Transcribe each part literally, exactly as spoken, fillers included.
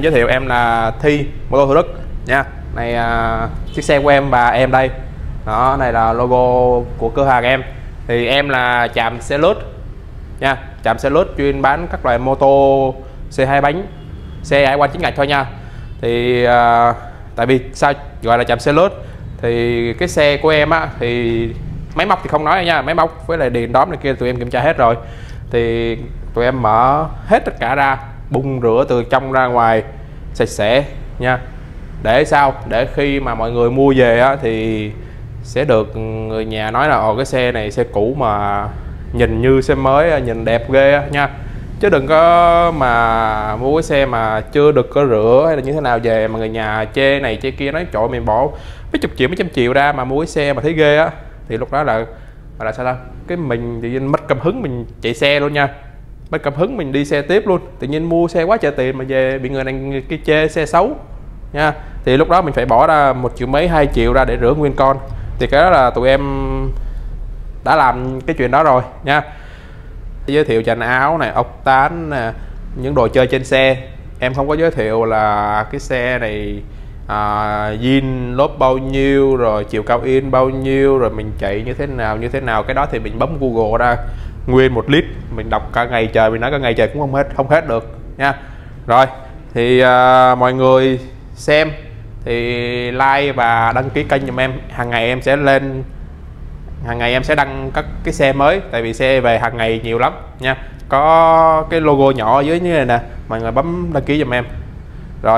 em giới thiệu, em là Thi Mô tô Thủ Đức nha. Này à, chiếc xe của em và em đây. Đó, này là logo của cửa hàng em. Thì em là Trạm Xe Lướt nha. Trạm Xe Lướt chuyên bán các loại mô tô xe hai bánh, xe hải quan chính ngạch thôi nha. Thì à, tại vì sao gọi là Trạm Xe Lướt, thì cái xe của em á thì máy móc thì không nói nha, máy móc với lại điện đóm này kia tụi em kiểm tra hết rồi. Thì tụi em mở hết tất cả ra, bung rửa từ trong ra ngoài sạch sẽ nha. Để sao? Để khi mà mọi người mua về á, thì sẽ được người nhà nói là ồ cái xe này xe cũ mà nhìn như xe mới, nhìn đẹp ghê á, nha. Chứ đừng có mà mua cái xe mà chưa được có rửa hay là như thế nào về mà người nhà chê này chê kia, nói trời mình bỏ mấy chục triệu mấy trăm triệu ra mà mua cái xe mà thấy ghê á, thì lúc đó là là, là sao ta, cái mình tự nhiên mất cảm hứng mình chạy xe luôn nha, mất cảm hứng mình đi xe tiếp luôn. Tự nhiên mua xe quá trời tiền mà về bị người này người kia chê xe xấu nha, thì lúc đó mình phải bỏ ra một triệu mấy hai triệu ra để rửa nguyên con. Thì cái đó là tụi em đã làm cái chuyện đó rồi nha. Giới thiệu chành áo này, ốc tán nè, những đồ chơi trên xe. Em không có giới thiệu là cái xe này à, zin lốp bao nhiêu, rồi chiều cao in bao nhiêu, rồi mình chạy như thế nào như thế nào. Cái đó thì mình bấm Google ra nguyên một lít, mình đọc cả ngày trời, mình nói cả ngày trời cũng không hết không hết được nha. Rồi thì à, mọi người xem thì like và đăng ký kênh giùm em. Hàng ngày em sẽ lên hàng ngày em sẽ đăng các cái xe mới, tại vì xe về hàng ngày nhiều lắm nha. Có cái logo nhỏ ở dưới như này nè, mọi người bấm đăng ký giùm em. Rồi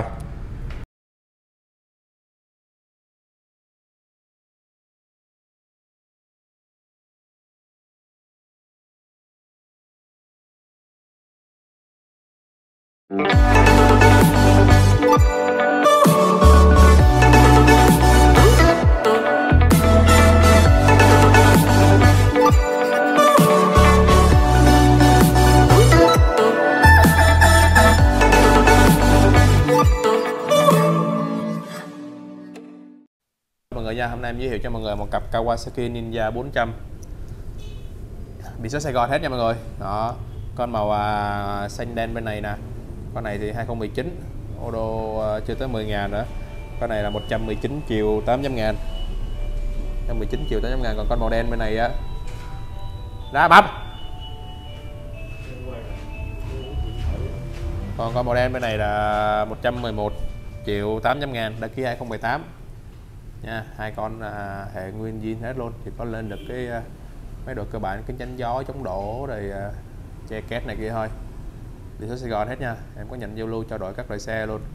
mọi người nha, hôm nay em giới thiệu cho mọi người một cặp Kawasaki Ninja bốn trăm biển số Sài Gòn hết nha mọi người. Đó, con màu à, xanh đen bên này nè. Con này thì hai không một chín, ô đô à, chưa tới mười ngàn nữa. Con này là một trăm mười chín triệu tám trăm ngàn, một trăm mười chín triệu tám trăm ngàn. Còn con màu đen bên này á, ra bắp. Còn con màu đen bên này là một trăm mười một triệu tám trăm ngàn, đăng ký hai không một tám nha. Hai con à, hệ nguyên zin hết luôn, thì có lên được cái à, mấy đồ cơ bản, kính chắn gió, chống đổ, rồi à, che két này kia thôi. Biển số Sài Gòn hết nha. Em có nhận giao lưu trao đổi các loại xe luôn.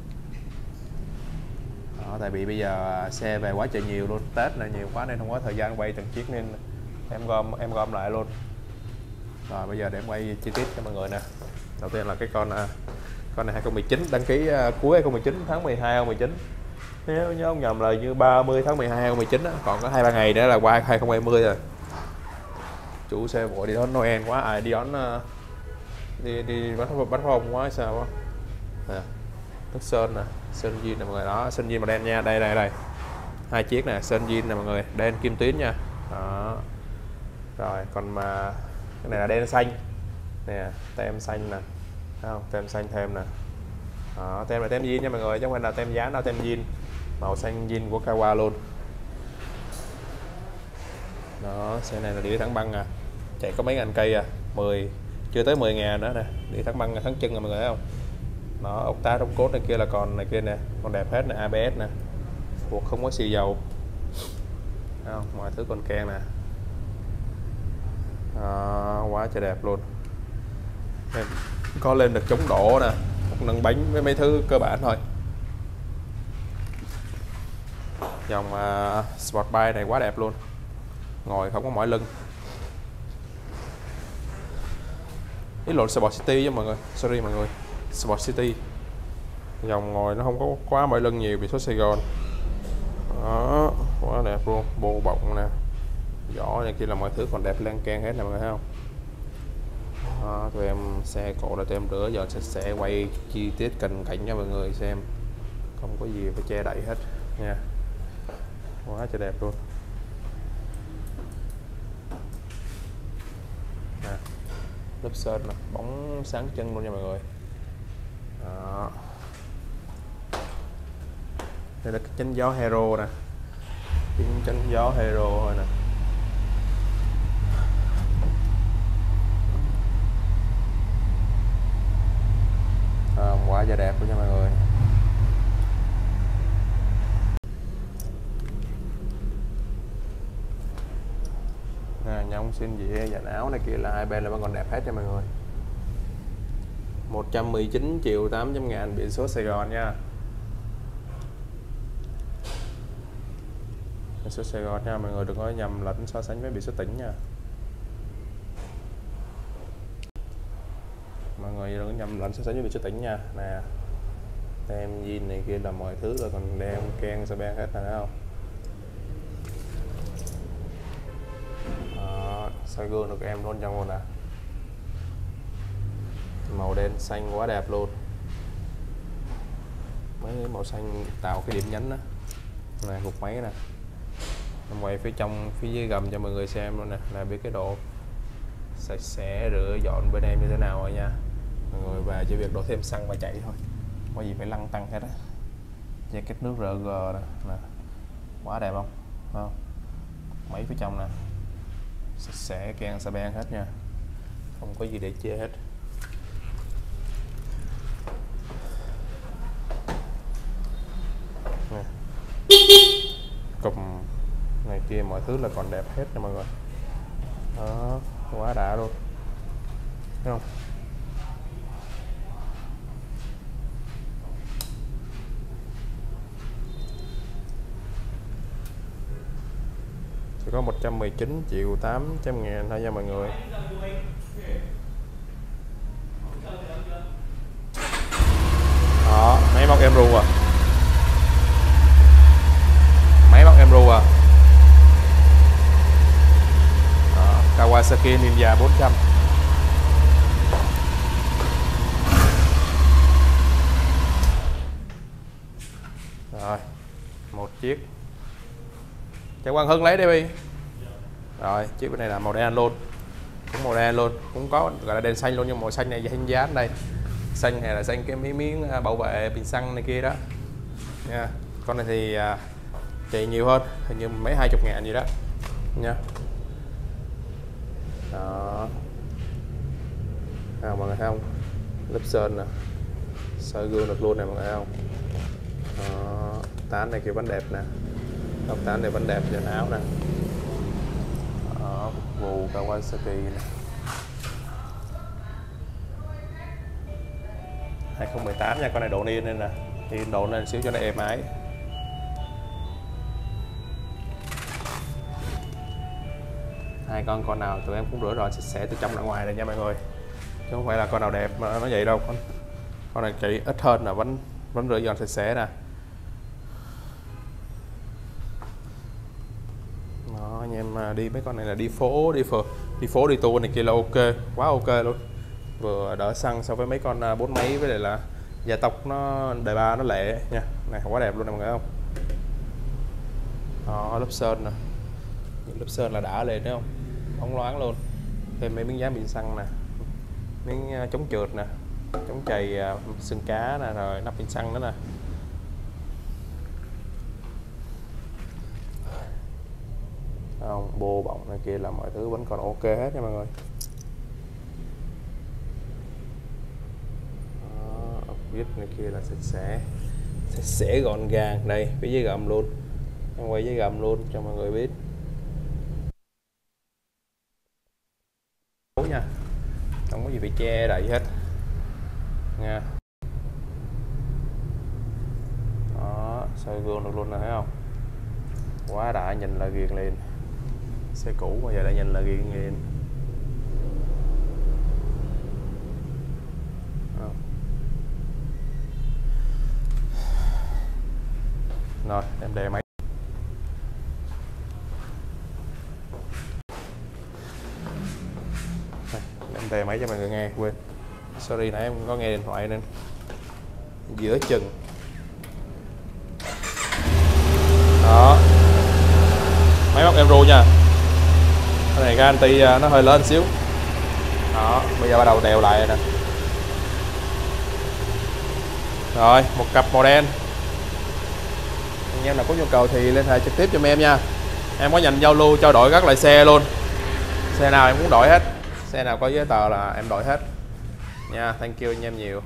Đó, tại vì bây giờ xe về quá trời nhiều luôn, Tết này nhiều quá nên không có thời gian quay từng chiếc, nên em gom em gom lại luôn. Rồi bây giờ để em quay chi tiết cho mọi người nè. Đầu tiên là cái con à, con này hai không một chín, đăng ký à, cuối hai không một chín, tháng mười hai hai không một chín. Nếu nhớ không nhầm là như ba mươi tháng mười hai hai không một chín á, còn có hai ba ngày nữa là qua hai không hai không rồi. Chủ xe vội đi đón Noel quá, ai à, đi đón uh, đi đi bắn bắn pháo quá sao quá. Nè, nước sơn nè, sơn zin nè mọi người, đó, sơn zin màu đen nha, đây đây đây. Hai chiếc nè, sơn zin nè mọi người, đen kim tuyến nha. Đó. Rồi, còn mà cái này là đen xanh. Nè, tem xanh nè. Thấy không? Tem xanh thêm nè. Đó, tem là tem zin nha mọi người, chứ không phải là tem dán đâu, tem zin. Màu xanh zin của Kawa luôn. Đó, xe này là đĩa thẳng băng à, chạy có mấy ngàn cây à, mười chưa tới mười ngàn nữa nè, đĩa thẳng băng thắng chân rồi mọi người thấy không. Đó, ốc tá đóng cốt này kia là còn này kia nè, còn đẹp hết nè, a bê ét nè, buộc không có xì dầu. Thấy không? Mọi thứ còn keng nè. Đó, quá trời đẹp luôn. Em có lên được chống đổ nè, nâng bánh với mấy thứ cơ bản thôi. Dòng uh, Sport Bike này quá đẹp luôn, ngồi không có mỏi lưng. Ý lộn, Sport City với mọi người, sorry mọi người, Sport City. Dòng ngồi nó không có quá mỏi lưng nhiều, biển số Sài Gòn. Đó, quá đẹp luôn, bô bọng nè, giỏ này kia là mọi thứ còn đẹp lan can hết nè mọi người thấy không. Đó, tụi em xe cộ là tụi em rửa giờ sạch sẽ, quay chi tiết cận cảnh cho mọi người xem, không có gì phải che đậy hết nha. Quá trời đẹp luôn. Nè, lớp sơn nè, bóng sáng chân luôn nha mọi người. Đó. Đây là cái chắn gió Hero nè, cái chắn gió Hero thôi nè. À, quá da đẹp luôn nha mọi người. À, nhông xin dĩa dàn áo này kia là hai bên là vẫn còn đẹp hết nha mọi người. Một trăm mười chín triệu tám trăm ngàn, biển số Sài Gòn nha. Biển số Sài Gòn nha mọi người, đừng có nhầm lẫn so sánh với biển số tỉnh nha. Mọi người đừng có nhầm lẫn so sánh với biển số tỉnh nha. Nè, tem zin này kia là mọi thứ rồi, còn đeo keng sa ben hết nè, thấy không? Đó, soi gương được em luôn trong luôn nè. Màu đen xanh quá đẹp luôn. Mấy cái màu xanh tạo cái điểm nhấn đó. Này cục máy nè. Em quay phía trong, phía dưới gầm cho mọi người xem luôn nè, là biết cái độ sạch sẽ rửa dọn bên em như thế nào rồi nha. Mọi người về chỉ việc đổ thêm xăng và chạy thôi, có gì phải lăn tăng hết á. Jacket nước rờ giê nè, nè, quá đẹp không? Không? Máy phía trong nè, sạch sẽ keng sa ben hết nha, không có gì để chê hết. Nè. Cụm này kia mọi thứ là còn đẹp hết nha mọi người. Đó, quá đã luôn, thấy không? Chỉ có một trăm mười chín triệu tám trăm ngàn thôi nha mọi người. Đó, máy móc em ru à, máy móc em ru à. Đó, Kawasaki Ninja bốn trăm. Rồi, một chiếc. Cho Quang Hưng lấy đi Bi. Rồi, chiếc bên này là màu đen luôn, cũng màu đen luôn, cũng có gọi là đèn xanh luôn, nhưng màu xanh này hình dáng đây. Xanh này là xanh cái miếng miếng bảo vệ bình xăng này kia đó nha. Con này thì à, chạy nhiều hơn, hình như mấy hai chục ngàn gì đó nha. Đó, à, mọi người thấy không, lớp sơn nè, soi gương được luôn này mọi người thấy không. Đó, tán này kia vẫn đẹp nè, ốc tán này vẫn đẹp, dàn áo nè. Đó, phục vụ Kawasaki nè. hai không một tám nha, con này độ niên nên nè, thì độ lên xíu cho nó êm ái. Hai con con nào tụi em cũng rửa rồi sạch sẽ từ trong ra ngoài này nha mọi người, chứ không phải là con nào đẹp mà nó vậy đâu. Con con này chỉ ít hơn là vẫn vẫn rửa dọn sạch sẽ nè. Đó, anh em đi mấy con này là đi phố đi phượt đi phố đi tour này kia là ok, quá ok luôn, vừa đỡ xăng so với mấy con bốn máy, với lại là gia tốc nó đời ba nó lẹ nha. Này quá đẹp luôn nè mọi người không. Đó, lớp sơn nè, những lớp sơn là đã lên đấy không, bóng loáng luôn. Thêm mấy miếng dán bình xăng nè, miếng chống trượt nè, chống chày sừng cá nè, rồi nắp bình xăng nữa nè. Không, bô bọng này kia là mọi thứ vẫn còn ok hết nha mọi người. Đó, viết này kia là sạch sẽ, sạch sẽ gọn gàng. Đây phía dưới gầm luôn, em quay dưới gầm luôn cho mọi người biết nha, không có gì phải che đậy hết nha. Đó, soi gương được luôn nè, thấy không, quá đã, nhìn là ghiền liền. Xe cũ mà giờ đã nhìn là ghiền ghiền. Rồi em đề máy. Em đề máy cho mọi người nghe, quên sorry nãy em có nghe điện thoại nên giữa chừng. Đó, máy móc Euro nha. Cái này cái anti nó hơi lên xíu. Đó, bây giờ bắt đầu đèo lại nè. Rồi, một cặp màu đen. anh em nào có nhu cầu thì liên hệ trực tiếp cho em nha. Em có nhận giao lưu trao đổi các loại xe luôn, xe nào em muốn đổi hết, xe nào có giấy tờ là em đổi hết nha. Thank you anh em nhiều.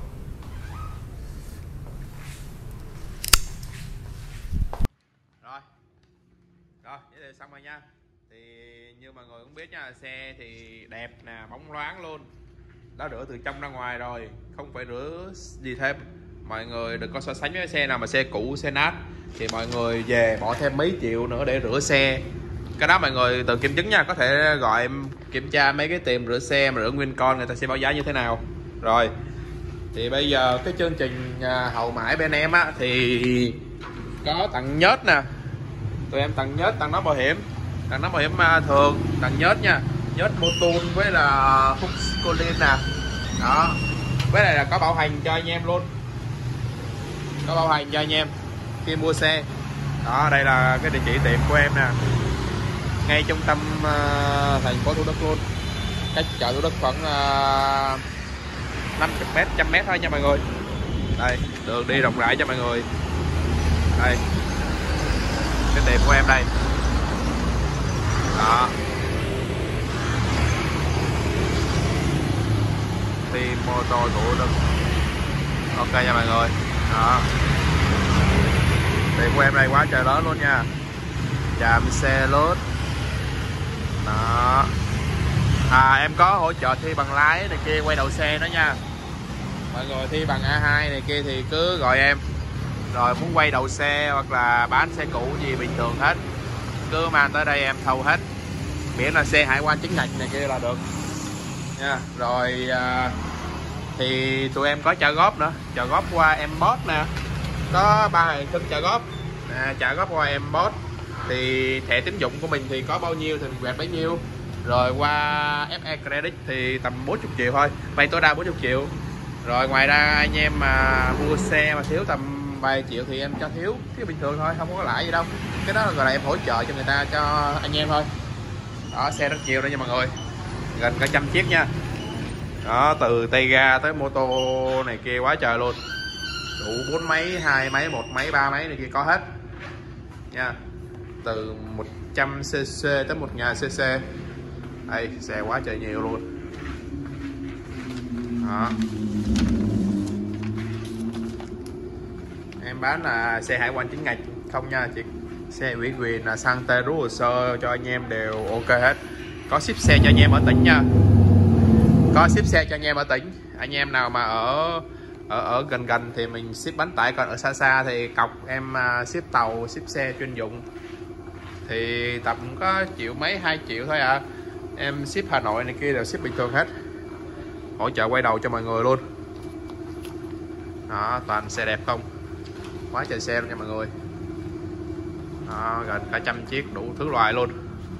Rồi rồi vậy thì xong rồi nha. Thì như mọi người cũng biết nha, xe thì đẹp nè, bóng loáng luôn, đã rửa từ trong ra ngoài rồi, không phải rửa gì thêm. Mọi người đừng có so sánh với xe nào mà xe cũ, xe nát thì mọi người về bỏ thêm mấy triệu nữa để rửa xe. Cái đó mọi người tự kiểm chứng nha, có thể gọi em kiểm tra mấy cái tiệm rửa xe mà rửa nguyên con, người ta sẽ báo giá như thế nào. Rồi thì bây giờ cái chương trình hậu mãi bên em á thì có tặng nhớt nè, tụi em tặng nhớt, tặng nón bảo hiểm, tặng nón bảo hiểm thường, tặng nhớt nha, nhớt Motul với là Huxcolin nè. Đó, với lại là có bảo hành cho anh em luôn, có bảo hành cho anh em khi mua xe. Đó, đây là cái địa chỉ tiệm của em nè, ngay trung tâm uh, thành phố Thủ Đức luôn, cách chợ Thủ Đức khoảng uh, năm mươi mét, trăm mét thôi nha mọi người. Đây, đường đi rộng rãi cho mọi người. Đây, cái tiệm của em đây. Đó, team mô tô Thủ Đức. Ok nha mọi người. Đó, tiệm của em đây quá trời lớn luôn nha, chạm xe lốt. Đó, à, em có hỗ trợ thi bằng lái này kia, quay đầu xe nữa nha mọi người. Thi bằng A hai này kia thì cứ gọi em, rồi muốn quay đầu xe hoặc là bán xe cũ gì bình thường hết, cứ mang tới đây em thâu hết, miễn là xe hải quan chính ngạch này kia là được nha. Rồi à, thì tụi em có trả góp nữa, trả góp qua Embot nè, có ba hình thức trả góp. À, trả góp qua Embot thì thẻ tín dụng của mình thì có bao nhiêu thì mình quẹt bấy nhiêu, rồi qua ép e Credit thì tầm bốn mươi triệu thôi, vay tối đa bốn mươi triệu. Rồi ngoài ra anh em mà mua xe mà thiếu tầm vài triệu thì em cho thiếu, thiếu bình thường thôi, không có lãi gì đâu. Cái đó là gọi là em hỗ trợ cho người ta, cho anh em thôi. Đó, xe rất nhiều đó nha mọi người, gần cả trăm chiếc nha. Đó, từ tay ga tới mô tô này kia quá trời luôn, đủ bốn máy, hai máy, một máy, ba máy này kia có hết nha, từ một trăm xê xê tới một nghìn xê xê. Đây, xe quá trời nhiều luôn. Đó, em bán là xe hải quan chính ngạch không nha chị, xe ủy quyền là sang tên rú hồ sơ cho anh em đều ok hết. Có ship xe cho anh em ở tỉnh nha, có ship xe cho anh em ở tỉnh. Anh em nào mà ở ở ở gần gần thì mình ship bánh tải, còn ở xa xa thì cọc em ship tàu, ship xe chuyên dụng thì tầm có triệu mấy, hai triệu thôi à. Em ship Hà Nội này kia đều ship bình thường hết, hỗ trợ quay đầu cho mọi người luôn. Đó, toàn xe đẹp không, quá trời xe luôn nha mọi người. Đó, gần cả trăm chiếc đủ thứ loại luôn.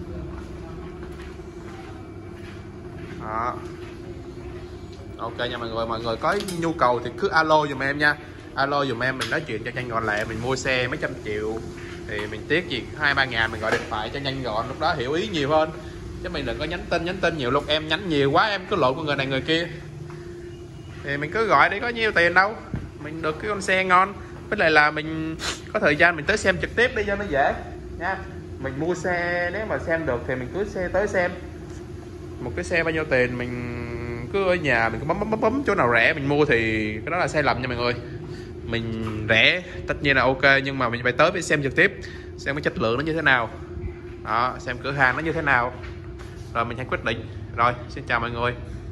Đó, ok nha mọi người. Mọi người có nhu cầu thì cứ alo dùm em nha, alo dùm em, mình nói chuyện cho nhanh gọn lẹ. Mình mua xe mấy trăm triệu thì mình tiếc gì hai ba ngàn, mình gọi điện thoại cho nhanh gọn, lúc đó hiểu ý nhiều hơn. Chứ mình đừng có nhắn tin, nhắn tin nhiều lúc em nhắn nhiều quá em cứ lộn con người này người kia, thì mình cứ gọi để có nhiêu tiền đâu, mình được cái con xe ngon. Với lại là mình có thời gian mình tới xem trực tiếp đi cho nó dễ nha. Mình mua xe nếu mà xem được thì mình cứ xe tới xem. Một cái xe bao nhiêu tiền mình cứ ở nhà mình cứ bấm bấm bấm bấm chỗ nào rẻ mình mua thì cái đó là sai lầm nha mọi người. Mình rẻ tất nhiên là ok, nhưng mà mình phải tới phải xem trực tiếp, xem cái chất lượng nó như thế nào. Đó, xem cửa hàng nó như thế nào rồi mình hãy quyết định. Rồi, xin chào mọi người.